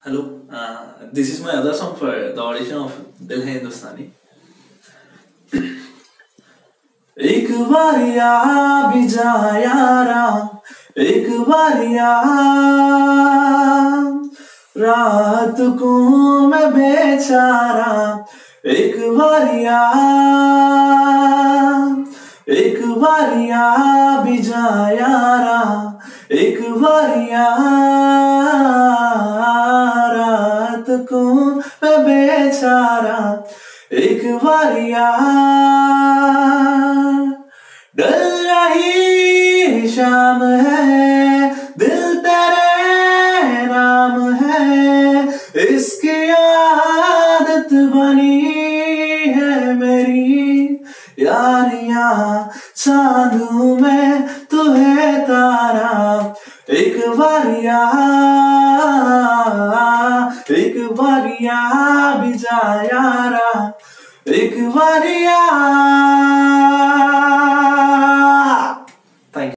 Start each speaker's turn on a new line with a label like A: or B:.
A: Hello, this is my other song for the audition of Dil Hai Hindustani. एक बार आ भी जा यारा, एक बार रात को मैं बेचारा, एक बार भी जा यारा, एक बार रात को मैं बेचारा, एक बार डल रही शाम है, दिल तेरे नाम है, इसकी आदत बनी है मेरी यारियां, चांदू में तू है तारा, एक बार भी जा यारा, एक बार